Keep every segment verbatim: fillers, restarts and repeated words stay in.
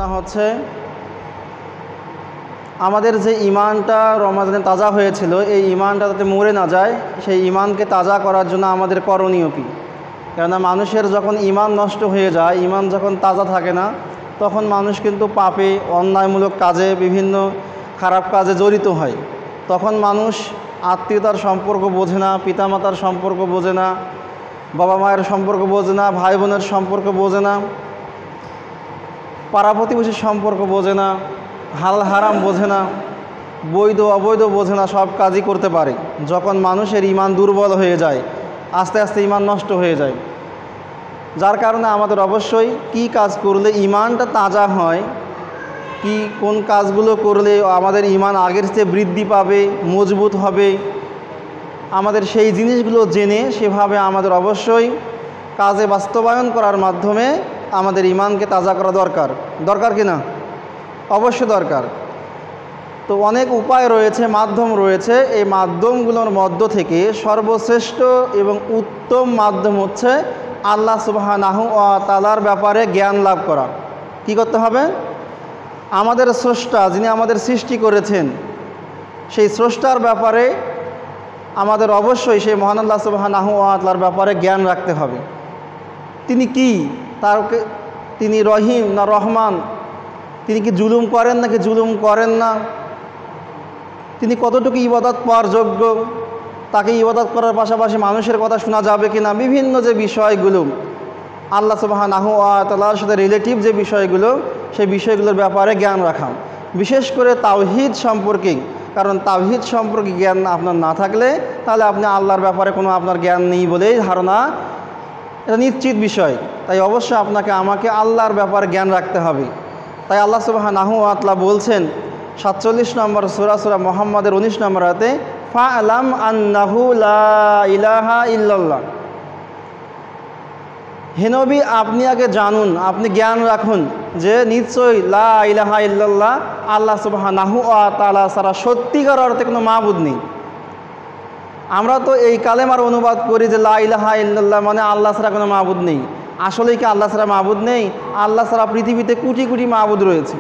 আলোচনা হচ্ছে আমাদের যে ঈমানটা রমাদানে তাজা হয়েছিল, এই ঈমানটা যাতে মরে না যায়, সেই ঈমানকে তাজা করার জন্য আমাদের করণীয় কী। কেননা মানুষের যখন ঈমান নষ্ট হয়ে যায়, ঈমান যখন তাজা থাকে না, তখন মানুষ কিন্তু পাপে, অন্যায়মূলক কাজে, বিভিন্ন খারাপ কাজে জড়িত হয়। তখন মানুষ আত্মীয়তার সম্পর্ক বোঝে না, পিতামাতার সম্পর্ক বোঝে না, বাবা মায়ের সম্পর্ক বোঝে না, ভাই বোনের সম্পর্ক বোঝে না, পাড়া প্রতিবেশীর সম্পর্ক বোঝে না, হাল হারাম বোঝে না, বৈধ অবৈধ বোঝে না, সব কাজই করতে পারে। যখন মানুষের ঈমান দুর্বল হয়ে যায়, আস্তে আস্তে ঈমান নষ্ট হয়ে যায়। যার কারণে আমাদের অবশ্যই কি কাজ করলে ঈমানটা তাজা হয়, কি কোন কাজগুলো করলে আমাদের ঈমান আগের চেয়ে বৃদ্ধি পাবে, মজবুত হবে, আমাদের সেই জিনিসগুলো জেনে সেভাবে আমাদের অবশ্যই কাজে বাস্তবায়ন করার মাধ্যমে আমাদের ঈমানকে তাজা করা দরকার। দরকার কি না? অবশ্যই দরকার। তো অনেক উপায় রয়েছে, মাধ্যম রয়েছে। এই মাধ্যমগুলোর মধ্য থেকে সর্বশ্রেষ্ঠ এবং উত্তম মাধ্যম হচ্ছে আল্লাহ সুবহানাহু ওয়া তাআলার ব্যাপারে জ্ঞান লাভ করা। কি করতে হবে? আমাদের স্রষ্টা, যিনি আমাদের সৃষ্টি করেছেন, সেই স্রষ্টার ব্যাপারে আমাদের অবশ্যই সেই মহান আল্লাহ সুবহানাহু ওয়া তাআলার ব্যাপারে জ্ঞান রাখতে হবে। তিনি কি, তার তিনি রহিম না রহমান, তিনি কি জুলুম করেন নাকি জুলুম করেন না, তিনি কতটুকু ইবাদত পাওয়ার যোগ্য, তাকে ইবাদত করার পাশাপাশি মানুষের কথা শোনা যাবে কি না, বিভিন্ন যে বিষয়গুলো আল্লাহ সুবহানাহু ওয়া তাআলার সাথে রিলেটিভ যে বিষয়গুলো, সেই বিষয়গুলোর ব্যাপারে জ্ঞান রাখা, বিশেষ করে তাওহীদ সম্পর্কে। কারণ তাওহীদ সম্পর্কে জ্ঞান আপনার না থাকলে তাহলে আপনি আল্লাহর ব্যাপারে কোনো আপনার জ্ঞান নেই বলেই ধারণা, এটা নিশ্চিত বিষয়। তাই অবশ্যই আপনাকে আমাকে আল্লাহর ব্যাপারে জ্ঞান রাখতে হবে। তাই আল্লাহ সুবহানাহু ওয়া তাআলা বলছেন সাতচল্লিশ নম্বর সূরা সূরা মুহাম্মাদের উনিশ নম্বর আয়াতে, ফা'লাম আন্নাহু লা ইলাহা ইল্লাল্লাহ। হে নবী, আপনি আগে জানুন, আপনি জ্ঞান রাখুন যে নিশ্চয়ই লা ইলাহা ইল্লাল্লাহ, আল্লাহ সুবহানাহু ওয়া তাআলা ছাড়া সত্যিকার অর্থে কোনো মাবুদ নেই। আমরা তো এই কালেমার অনুবাদ করি যে লা ইলাহা ইল্লাল্লাহ মানে আল্লাহ ছাড়া কোনো মাবুদ নেই। আসলেই কি আল্লাহ ছাড়া মাবুদ নেই? আল্লাহ ছাড়া পৃথিবীতে কোটি কোটি মাবুদ রয়েছে।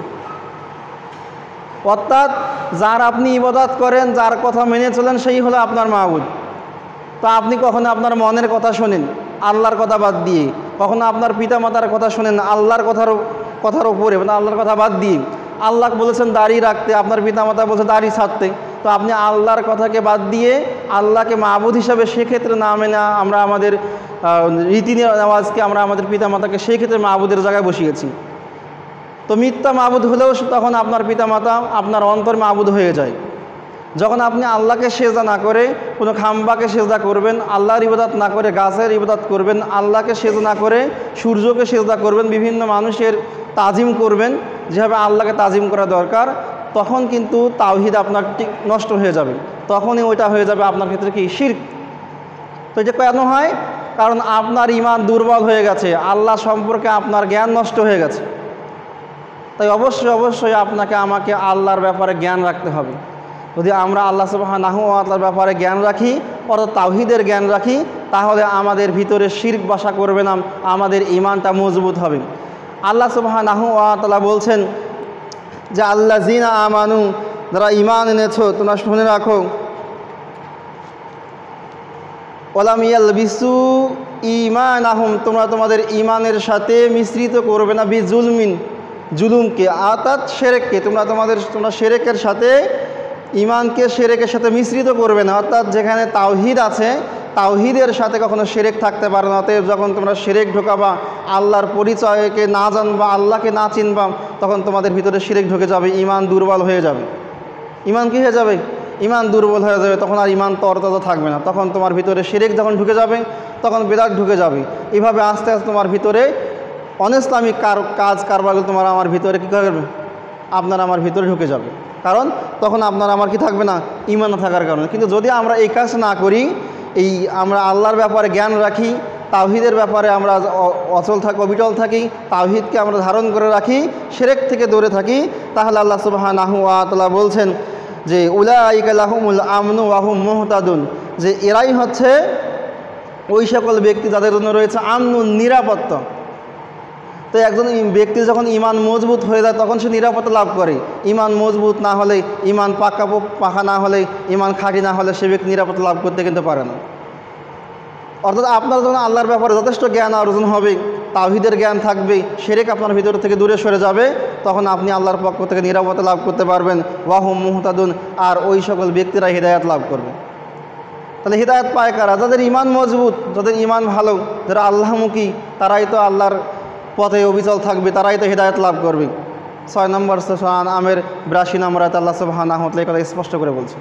অর্থাৎ যার আপনি ইবাদত করেন, যার কথা মেনে চলেন, সেই হলো আপনার মাবুদ। তো আপনি কখনো আপনার মনের কথা শোনেন আল্লাহর কথা বাদ দিয়ে, কখনো আপনার পিতামাতার কথা শোনেন আল্লাহর কথার কথার ওপরে, মানে আল্লাহর কথা বাদ দিয়ে। আল্লাহ বলেছেন দাড়ি রাখতে, আপনার পিতামাতা বলছে দাড়ি ছাড়তে। তো আপনি আল্লাহর কথাকে বাদ দিয়ে আল্লাহকে মাবুদ হিসাবে সেক্ষেত্রে না মেনে আমরা আমাদের রীতি নেওয়াজকে আমরা আমাদের পিতামাতাকে সেই ক্ষেত্রে মাবুদের জায়গায় বসিয়েছি। তো মিথ্যা মাবুদ হলেও তখন আপনার পিতামাতা আপনার অন্তর মাবুদ হয়ে যায়। যখন আপনি আল্লাহকে সেজদা না করে কোনো খাম্বাকে সেজদা করবেন, আল্লাহর ইবাদত না করে গাছের ইবাদত করবেন, আল্লাহকে সেজদা না করে সূর্যকে সেজদা করবেন, বিভিন্ন মানুষের তাজিম করবেন যেভাবে আল্লাহকে তাজিম করা দরকার, তখন কিন্তু তাওহীদ আপনার ঠিক নষ্ট হয়ে যাবে। তখনই ওইটা হয়ে যাবে আপনার ক্ষেত্রে কি শিরক। তো এটা কেন হয়? কারণ আপনার ঈমান দুর্বল হয়ে গেছে, আল্লাহ সম্পর্কে আপনার জ্ঞান নষ্ট হয়ে গেছে। তাই অবশ্যই অবশ্যই আপনাকে আমাকে আল্লাহর ব্যাপারে জ্ঞান রাখতে হবে। যদি আমরা আল্লাহ সুবহানাহু ওয়া তাআলার ব্যাপারে জ্ঞান রাখি, অর্থাৎ তাওহীদের জ্ঞান রাখি, তাহলে আমাদের ভিতরে শিরক বাসা করবে না, আমাদের ঈমানটা মজবুত হবে। আল্লাহ সুবহানাহু ওয়া তাআলা বলছেন যে আল্লাযীনা আমানু, যারা ঈমান এনেছো তোমরা শুনে রাখো, ওয়ালাম ইয়ালবিসু ঈমানাহুম, তোমরা তোমাদের ঈমানের সাথে মিশ্রিত করবে না বিজুলমিন, জুলুমকে, অর্থাৎ শিরককে। তোমরা তোমাদের তোমরা শিরকের সাথে ঈমানকে শিরকের সাথে মিশ্রিত করবে না। অর্থাৎ যেখানে তাওহীদ আছে, তাওহীদের সাথে কখনো শিরক থাকতে পারে না। অতএব যখন তোমরা শিরক ঢোকাবা, আল্লাহর পরিচয়কে না জানবা, আল্লাহকে না চিনবা, তখন তোমাদের ভিতরে শিরক ঢুকে যাবে, ঈমান দুর্বল হয়ে যাবে। ঈমান কী হয়ে যাবে? ঈমান দুর্বল হয়ে যাবে। তখন আর ঈমান তরতাজা থাকবে না। তখন তোমার ভিতরে শিরক যখন ঢুকে যাবে, তখন বিদআত ঢুকে যাবে। এইভাবে আস্তে আস্তে তোমার ভিতরে অনিসলামিক কাজ কারবারগুলো তোমার আমার ভিতরে কী করবে? আপনার আমার ভিতরে ঢুকে যাবে। কারণ তখন আপনার আমার কি থাকবে না? ঈমান না থাকার কারণে। কিন্তু যদি আমরা এই কাজ না করি, এই আমরা আল্লাহর ব্যাপারে জ্ঞান রাখি, তাওহীদের ব্যাপারে আমরা অচল থাকি, অবিচল থাকি, তাওহীদকে আমরা ধারণ করে রাখি, শিরক থেকে দূরে থাকি, তাহলে আল্লাহ সুবহানাহু ওয়া তাআলা বলছেন যে উলাইকা লাহুমুল আমনু ওয়া হুম মুহতাদুন, যে এরাই হচ্ছে ওই সকল ব্যক্তি যাদের জন্য রয়েছে আমনু, নিরাপত্তা। তো তো একজন ব্যক্তি যখন ইমান মজবুত হয়ে যায় তখন সে নিরাপত্তা লাভ করে। ইমান মজবুত না হলে, ইমান পাকা পাকা না হলে, ইমান খাঁটি না হলে সে ব্যক্তি নিরাপত্তা লাভ করতে কিন্তু পারে না। অর্থাৎ আপনার যখন আল্লাহর ব্যাপারে যথেষ্ট জ্ঞান অর্জন হবে, তাওহীদের জ্ঞান থাকবে, শিরক আপনার ভিতর থেকে দূরে সরে যাবে, তখন আপনি আল্লাহর পক্ষ থেকে নিরাপত্তা লাভ করতে পারবেন। ওয়াহুম মুহতাদুন, আর ওই সকল ব্যক্তিরা হিদায়াত লাভ করবে। তাহলে হিদায়াত পায় কারা? যাদের ইমান মজবুত, যাদের ইমান ভালো, যারা আল্লাহমুখী, তারাই তো আল্লাহর পথে অবিচল থাকবে, তারাই তো হিদায়াত লাভ করবে। ছয় নম্বর সুরা আমের বিরাশি নম্বর আয়াতে আল্লাহ সুবহানাহু ওয়া তাআলা এই কথা স্পষ্ট করে বলছে।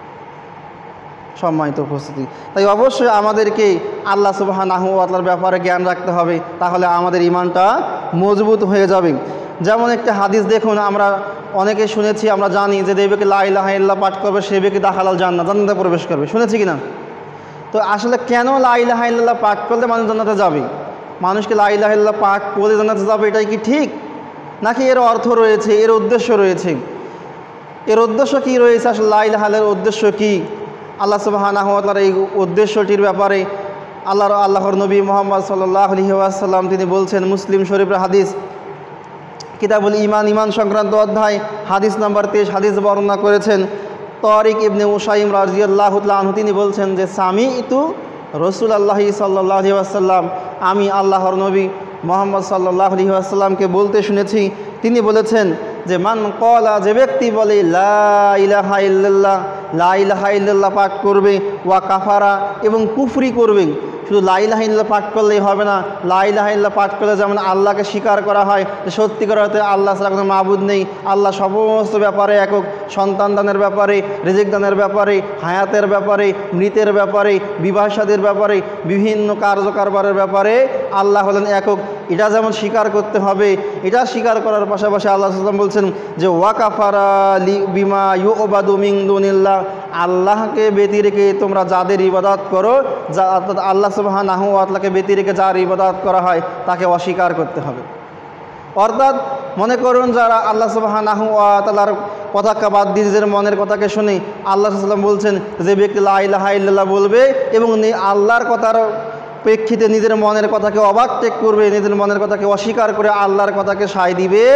সম্মানিত উপস্থিতি, তাই অবশ্যই আমাদেরকে আল্লাহ সুবহানাহু ওয়া তাআলার ব্যাপারে জ্ঞান রাখতে হবে, তাহলে আমাদের ইমানটা মজবুত হয়ে যাবে। যেমন একটা হাদিস দেখুন, আমরা অনেকে শুনেছি, আমরা জানি যে যে ব্যক্তি লা ইলাহা ইল্লাল্লাহ পাঠ করবে সে ব্যক্তি দাখালাল জান্নাত, জান্নাতে প্রবেশ করবে, শুনেছি কিনা? তো আসলে কেন লা ইলাহা ইল্লাল্লাহ পাঠ করলে মানুষ জান্নাতে যাবে? মানুষকে লা ইলাহা ইল্লাল্লাহ পাঠ করে জান্নাতে যাবে, এটাই কি ঠিক? নাকি এর অর্থ রয়েছে, এর উদ্দেশ্য রয়েছে? এর উদ্দেশ্য কি রয়েছে? আসলে লা ইলাহা ইল্লাল্লাহর উদ্দেশ্য কি? আল্লাহ সুবহানাহু ওয়া তাআলার এই উদ্দেশ্যটির ব্যাপারে আল্লাহর আল্লাহর নবী মুহাম্মদ সাল্লাল্লাহু আলাইহি ওয়াসাল্লাম তিনি বলছেন, মুসলিম শরীফের হাদিস, কিতাবুল ঈমান, ঈমান সংক্রান্ত অধ্যায়, হাদিস নাম্বার তেইশ, হাদিস বর্ণনা করেছেন তারিক ইবনে উসাইম রাদিয়াল্লাহু তাআলা আনহু। তিনি বলছেন যে সামি'তু রাসূলুল্লাহি সাল্লাল্লাহু আলাইহি ওয়াসাল্লাম, আমি আল্লাহর নবী মুহাম্মদ সাল্লাল্লাহু আলাইহি ওয়াসাল্লামকে বলতে শুনেছি, তিনি বলেছেন যে মান ক্বালা, যে ব্যক্তি বলে লা ইলাহা ইল্লাল্লাহ, লা ইলাহা ইল্লাল্লাহ পাঠ করবে, ওয়া কাফারা, এবং কুফরি করবে। শুধু লা ইলাহা ইল্লাল্লাহ পাঠ করলেই হবে না, লা ইলাহা ইল্লাল্লাহ পাঠ করলে যেমন আল্লাহকে স্বীকার করা হয় যে সত্যিকার অর্থে আল্লাহ ছাড়া কোনো মাবুদ নেই, আল্লাহ সমস্ত ব্যাপারে একক, সন্তান দানের ব্যাপারে, রিজিক দানের ব্যাপারে, হায়াতের ব্যাপারে, মৃতের ব্যাপারে, বিবাহ শাদীর ব্যাপারে, বিভিন্ন কার্যকারবারের ব্যাপারে আল্লাহ হলেন একক, এটা যেমন স্বীকার করতে হবে। এটা স্বীকার করার পাশাপাশি আল্লাহ সাল্লাম বলছেন যে ওয়া কাফারা লি বিমা ইউবাদু মিন দুনিল্লাহ, আল্লাহকে ব্যতি রেখে তোমরা যাদের ইবাদত করো, যা অর্থাৎ আল্লাহ সুবহানাহু ওয়া তাআলাকে ব্যতি রেখে যার ইবাদত করা হয় তাকে অস্বীকার করতে হবে। অর্থাৎ মনে করুন যারা আল্লাহ সুবহানাহু ওয়া তাআলার কথাকে বাদ দিয়ে নিজের মনের কথাকে শুনে, আল্লাহ সাল্লাম বলছেন যে ব্যক্তি লা ইলাহা ইল্লাল্লাহ বলবে এবং আল্লাহর কথার প্রেক্ষিতে নিজের মনের কথাকে অবাকটেক করবে, নিজের মনের কথাকে অস্বীকার করে আল্লাহর কথাকে সায় দিবে,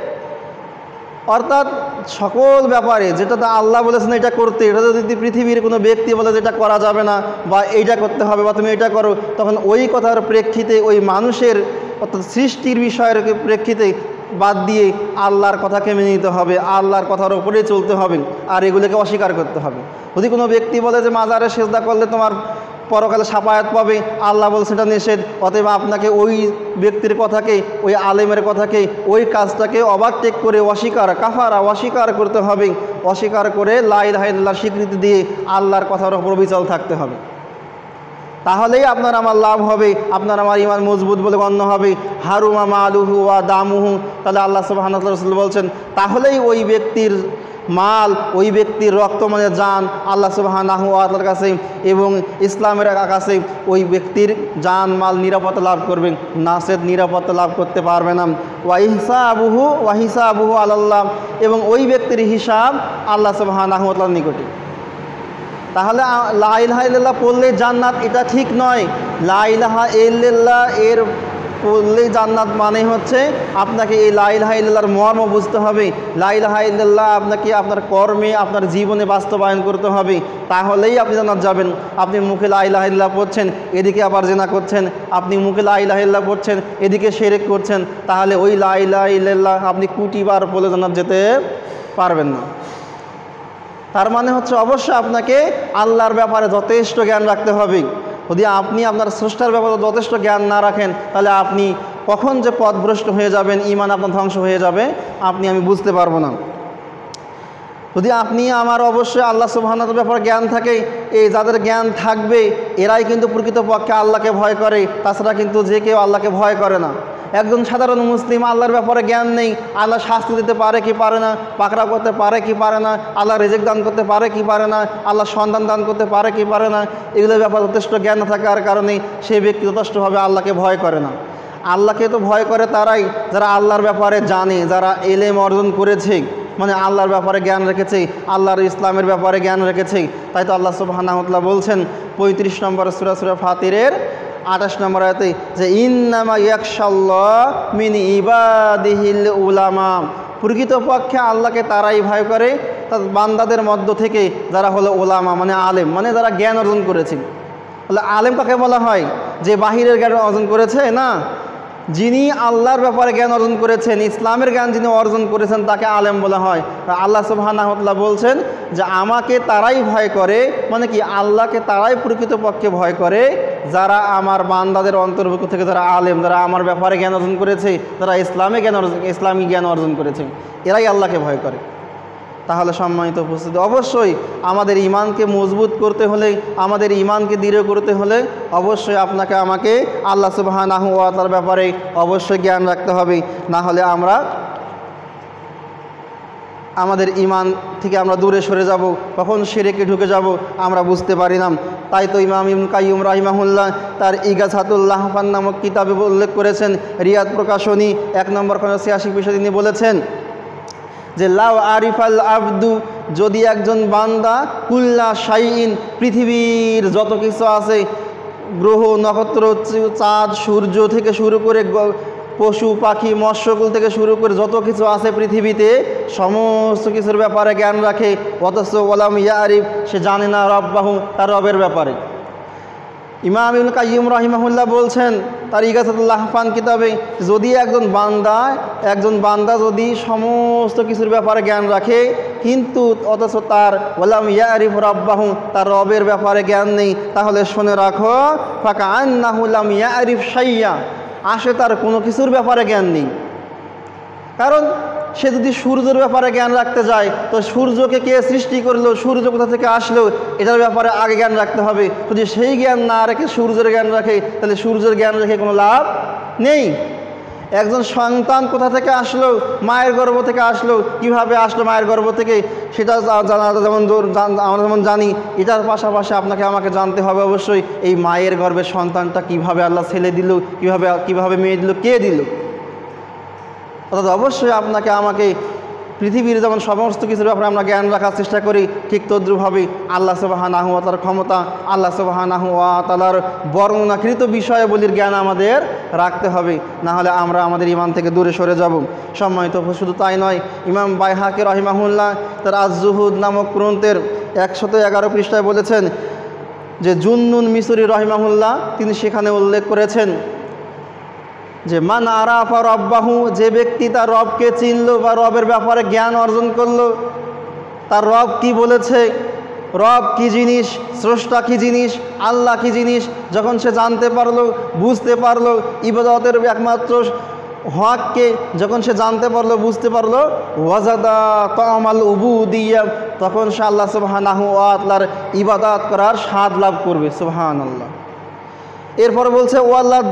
অর্থাৎ সকল ব্যাপারে যেটা আল্লাহ বলেছেন এটা করতে, এটা যদি পৃথিবীর কোনো ব্যক্তি বলে যেটা করা যাবে না বা এইটা করতে হবে বা তুমি এটা করো, তখন ওই কথার প্রেক্ষিতে ওই মানুষের অর্থাৎ সৃষ্টির বিষয়ের প্রেক্ষিতে বাদ দিয়ে আল্লাহর কথাকে মেনে নিতে হবে, আল্লাহর কথার উপরেই চলতে হবে, আর এগুলোকে অস্বীকার করতে হবে। যদি কোনো ব্যক্তি বলে যে মাজারে সেজদা করলে তোমার পরকালে সাফায়াত পাবে, আল্লাহ বলছে এটা নিষেধ, অতএব আপনাকে ওই ব্যক্তির কথাকে, ওই আলেমের কথাকে, ওই কাজটাকে ওভারটেক করে অস্বীকার, কাফারা অস্বীকার করতে হবে, অস্বীকার করে লা ইলাহা ইল্লাল্লাহ স্বীকৃতি দিয়ে আল্লাহর কথার উপর অবিচল থাকতে হবে। তাহলেই আপনার আমার লাভ হবে, আপনার আমার ইমান মজবুত বলে গণ্য হবে। হারুমা মালুহু ওয়া দামুহু, তাহলে আল্লাহ সুবহানাহু ওয়া তাআলা রাসূল বলছেন তাহলেই ওই ব্যক্তির মাল, ওই ব্যক্তির রক্ত মানে জান আল্লাহ সুবহানাহু ওয়া তাআলার কাছে এবং ইসলামের কাছে ওই ব্যক্তির জান মাল নিরাপত্তা লাভ করবেন, নাসেদ নিরাপত্তা লাভ করতে পারবে না। ওয়া হিসাবুহু ওয়া হিসাবুহু আলাল্লাহ, এবং ওই ব্যক্তির হিসাব আল্লাহ সুবহানাহু ওয়া তাআলার নিকটে। তাহলে লা ইলাহা ইল্লাল্লাহ পড়লে জান্নাত, এটা ঠিক নয়। লা ইলাহা ইল্লাল্লাহ এর পড়লেই জান্নাত মানে হচ্ছে আপনাকে এই লা ইলাহা ইল্লাল্লাহর মর্ম বুঝতে হবে। লা ইলাহা ইল্লাল্লাহ আপনাকে আপনার কর্মে, আপনার জীবনে বাস্তবায়ন করতে হবে, তাহলেই আপনি জান্নাত যাবেন। আপনি মুখে লা ইলাহা ইল্লাল্লাহ পড়ছেন, এদিকে আবার জিনা করছেন, আপনি মুখে লা ইলাহা ইল্লাল্লাহ পড়ছেন, এদিকে শিরক করছেন, তাহলে ওই লা ইলাহা ইল্লাল্লাহ আপনি কোটিবার পড়লে জান্নাত যেতে পারবেন না। তার মানে হচ্ছে অবশ্যই আপনাকে আল্লাহর ব্যাপারে যথেষ্ট জ্ঞান রাখতে হবে। যদি আপনি আপনার স্রষ্টার ব্যাপারে যথেষ্ট জ্ঞান না রাখেন, তাহলে আপনি কখন যে পথভ্রষ্ট হয়ে যাবেন, ঈমান আপনার ধ্বংস হয়ে যাবে, আপনি আমি বুঝতে পারবো না। যদি আপনি আমার অবশ্যই আল্লাহ সুবহানাহু ওয়া তাআলার ব্যাপারে জ্ঞান থাকে, এই যাদের জ্ঞান থাকবে এরাই কিন্তু প্রকৃতপক্ষে আল্লাহকে ভয় করে, তাছাড়া কিন্তু যে কেউ আল্লাহকে ভয় করে না। একজন সাধারণ মুসলিম আল্লাহর ব্যাপারে জ্ঞান নেই, আল্লাহ শাস্তি দিতে পারে কি পারে না, পাকড়াও করতে পারে কি পারে না, আল্লাহ রিজিক দান করতে পারে কি পারে না, আল্লাহ সন্তান দান করতে পারে কি পারে না, এগুলোর ব্যাপারে যথেষ্ট জ্ঞান না থাকার কারণে সেই ব্যক্তি যথেষ্টভাবে আল্লাহকে ভয় করে না। আল্লাহকে তো ভয় করে তারাই যারা আল্লাহর ব্যাপারে জানে, যারা এলেম অর্জন করেছে, মানে আল্লাহর ব্যাপারে জ্ঞান রেখেছে, আল্লাহর ইসলামের ব্যাপারে জ্ঞান রেখেছে। তাই তো আল্লাহ সুবহানাহু ওয়া তাআলা বলছেন পঁয়ত্রিশ নম্বর সূরা সূরা ফাতিরের আঠাশ নম্বর আয়াতে যে ইন্নামা ইয়াখশাল্লাহ মিন ইবাদিহিল উলামা, প্রকৃতপক্ষে আল্লাহকে তারাই ভয় করে তার বান্দাদের মধ্য থেকে যারা হলো ওলামা মানে আলেম, মানে যারা জ্ঞান অর্জন করেছে। তাহলে আলেম কাকে বলা হয়? যে বাহিরের জ্ঞান অর্জন করেছে না, যিনি আল্লাহর ব্যাপারে জ্ঞান অর্জন করেছেন, ইসলামের জ্ঞান যিনি অর্জন করেছেন তাকে আলেম বলা হয়। আল্লাহ সুবহানাহু ওয়া তাআলা বলছেন যে আমাকে তারাই ভয় করে, মানে কি আল্লাহকে তারাই প্রকৃতপক্ষে ভয় করে যারা আমার বান্দাদের অন্তর্ভুক্ত থেকে যারা আলেম, যারা আমার ব্যাপারে জ্ঞান অর্জন করেছে, যারা ইসলামে জ্ঞান অর্জন ইসলামী জ্ঞান অর্জন করেছে, এরাই আল্লাহকে ভয় করে। তাহলে সম্মানিত উপস্থিতি, অবশ্যই আমাদের ইমানকে মজবুত করতে হলে, আমাদের ইমানকে দৃঢ় করতে হলে অবশ্যই আপনাকে আমাকে আল্লাহ সুবহানাহু ওয়া তাআলার ব্যাপারে অবশ্যই জ্ঞান রাখতে হবে। না হলে আমরা আমাদের ইমান থেকে আমরা দূরে সরে যাব, কখন শিরকে ঢুকে যাব আমরা বুঝতে পারি না। তাই তো ইমাম ইবনে কাইয়্যিম রাহিমাহুল্লাহ তার ইগাসাতুল লাহফান নামক কিতাবে উল্লেখ করেছেন, রিয়াদ প্রকাশনী এক নম্বর খণ্ড ছিয়াশি পৃষ্ঠায় তিনি বলেছেন যে লাউ আরিফাল আবদু, যদি একজন বান্দা কুল্লা শাইইন, পৃথিবীর যত কিছু আছে, গ্রহ নক্ষত্র চাঁদ সূর্য থেকে শুরু করে পশু পাখি মৎস্যকুল থেকে শুরু করে যত কিছু আছে পৃথিবীতে, সমস্ত কিছুর ব্যাপারে জ্ঞান রাখে, অথচ ওয়ালাম ইয়ারিফ, সে জানে না রব্বাহু, তার রবের ব্যাপারে। ইমাম ইবনে কাইয়্যিম রাহিমাহুল্লাহ বলছেন তার ইগাসাতুল লাহফান কিতাবে, যদি একজন বান্দা একজন বান্দা যদি সমস্ত কিছুর ব্যাপারে জ্ঞান রাখে কিন্তু অথচ তার ওয়ালাম ইয়ারিফ রব্বাহু, তার রবের ব্যাপারে জ্ঞান নেই, তাহলে শুনে রাখো ফাকান্নাহু লাম ইয়ারিফ শাইয়া, আসে তার কোনো কিছুর ব্যাপারে জ্ঞান নেই। কারণ সে যদি সূর্যের ব্যাপারে জ্ঞান রাখতে যায় তো সূর্যকে কে সৃষ্টি করলো, সূর্য কোথা থেকে আসলো, এটার ব্যাপারে আগে জ্ঞান রাখতে হবে। যদি সেই জ্ঞান না রেখে সূর্যের জ্ঞান রাখে তাহলে সূর্যের জ্ঞান রেখে কোনো লাভ নেই। একজন সন্তান কোথা থেকে আসলো, মায়ের গর্ভ থেকে আসলো, কিভাবে আসলো মায়ের গর্ভ থেকে, সেটা জানা যেমন আমরা যেমন জানি, এটার পাশাপাশি আপনাকে আমাকে জানতে হবে অবশ্যই এই মায়ের গর্ভের সন্তানটা কিভাবে আল্লাহ ছেলে দিল, কিভাবে কিভাবে মেয়ে দিল, কে দিল। অর্থাৎ অবশ্যই আপনাকে আমাকে পৃথিবীর যেমন সমস্ত কিছুর ব্যাপারে আমরা জ্ঞান রাখার চেষ্টা করি, ঠিক তদ্রুপভাবে আল্লাহ সুবহানাহু ওয়া তাআলার ক্ষমতা, আল্লাহ সুবহানাহু ওয়া তাআলার বর্ণনাকৃত বিষয়াবলীর জ্ঞান আমাদের রাখতে হবে, না হলে আমরা আমাদের ইমান থেকে দূরে সরে যাব। সম্মানিত শুধু তাই নয়, ইমাম বাইহাকি রাহিমাহুল্লাহ তার আজ-জুহুদ নামক গ্রন্থের একশত এগারো পৃষ্ঠায় বলেছেন যে জুন্নুন মিসরি রাহিমাহুল্লাহ তিনি সেখানে উল্লেখ করেছেন যে মান আরাফা রব্বাহু, যে ব্যক্তি তার রবকে চিনল বা রবের ব্যাপারে জ্ঞান অর্জন করলো, তার রব কি বলেছে, রব কি জিনিস, স্রষ্টা কি জিনিস, আল্লাহ কি জিনিস, যখন সে জানতে পারলো, বুঝতে পারলো, ইবাদতের একমাত্র হককে যখন সে জানতে পারলো, বুঝতে পারলো, ওয়াজাদা তামাল উবুদিয়্যা, তখন সে আল্লাহ সুবহানাহু ওয়া তাআলার ইবাদত করার স্বাদ লাভ করবে। সুবহানাল্লাহ। এরপর বলছে ওয়াল্লাহ,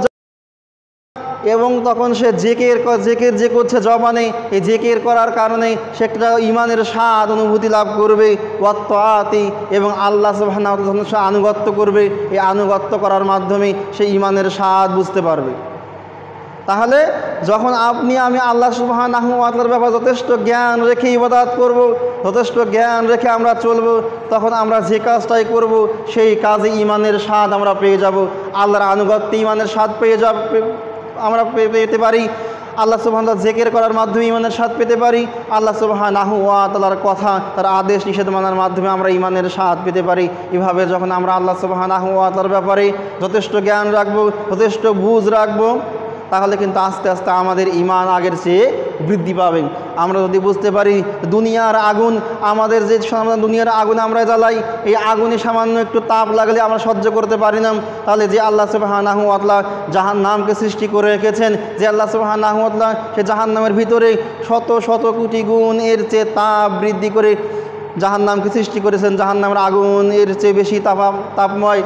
এবং তখন সে জেকের জেকের যে করছে জবানে, এই জেকের করার কারণে সে একটা ইমানের স্বাদ অনুভূতি লাভ করবে, ওয়াত্তাআতি, এবং আল্লাহ সুবহানাহু ওয়া তাআলার সে আনুগত্য করবে, এই আনুগত্য করার মাধ্যমে সে ইমানের স্বাদ বুঝতে পারবে। তাহলে যখন আপনি আমি আল্লাহ সুবহানাহু ওয়া তাআলার ব্যাপারে যথেষ্ট জ্ঞান রেখে ইবাদত করব, যথেষ্ট জ্ঞান রেখে আমরা চলব, তখন আমরা যে কাজটাই করব সেই কাজে ইমানের স্বাদ আমরা পেয়ে যাব, আল্লাহর আনুগত্যে ইমানের স্বাদ পেয়ে যাব আমরা পেতে পারি, আল্লাহ সুবহানাহু ওয়া তাআলা জিকির করার মাধ্যমে ইমানের স্বাদ পেতে পারি, আল্লাহ সুবহানাহু ওয়া তাআলার কথা তার আদেশ নিষেধ মানার মাধ্যমে আমরা ইমানের স্বাদ পেতে পারি। এভাবে যখন আমরা আল্লাহ সুবহানাহু ওয়া তাআলার ব্যাপারে যথেষ্ট জ্ঞান রাখবো, যথেষ্ট বুঝ রাখবো, তাহলে কিন্তু আস্তে আস্তে আমাদের ইমান আগের চেয়ে বৃদ্ধি পাবে। আমরা যদি বুঝতে পারি দুনিয়ার আগুন, আমাদের যে দুনিয়ার আগুন আমরা জ্বালাই, এই আগুনে সামান্য একটু তাপ লাগলে আমরা সহ্য করতে পারি না, তাহলে যে আল্লাহ সুবহানাহু ওয়া তাআলা জাহান্নামকে সৃষ্টি করে রেখেছেন, যে আল্লাহ সুবহানাহু ওয়া তাআলা সে জাহান্নামের ভিতরে শত শত কোটি গুণ এর চেয়ে তাপ বৃদ্ধি করে জাহান্নামকে সৃষ্টি করেছেন, জাহান্নামের আগুন এর চেয়ে বেশি তাপ তাপময়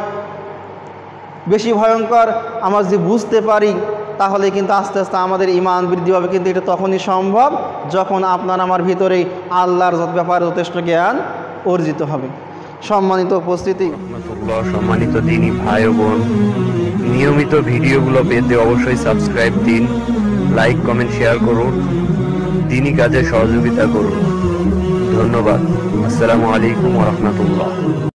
বেশি ভয়ঙ্কর, আমরা যদি বুঝতে পারি তাহলে কিন্তু আস্তে আস্তে আমাদের ইমান বৃদ্ধি পাবে। কিন্তু এটা তখনই সম্ভব যখন আপনার আমার ভিতরে আল্লাহর ব্যাপারে যথেষ্ট জ্ঞান অর্জিত হবে। সম্মানিত উপস্থিতি, সম্মানিত দিনী ভাই ও বোন, নিয়মিত ভিডিওগুলো পেতে অবশ্যই সাবস্ক্রাইব দিন, লাইক কমেন্ট শেয়ার করুন, দিনী কাজে সহযোগিতা করুন। ধন্যবাদ। আসসালামু আলাইকুম ওয়া রাহমাতুল্লাহ।